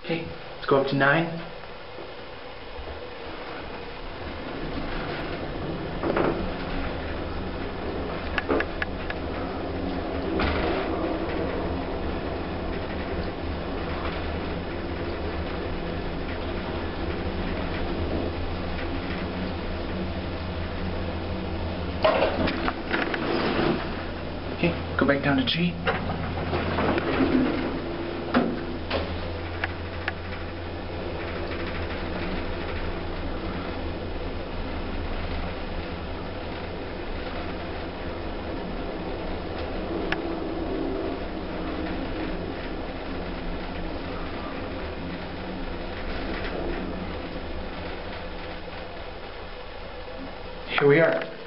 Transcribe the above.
Okay, let's go up to 9. Okay, go back down to G. Here we are.